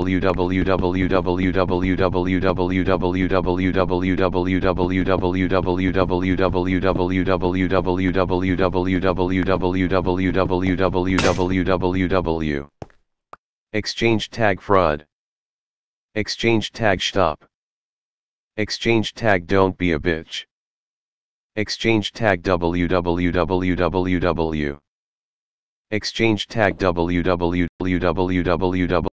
www. Exchange tag fraud. Exchange tag stop. Exchange tag don't be a bitch. Exchange tag WWWWWW. Exchange tag WWWWWWW.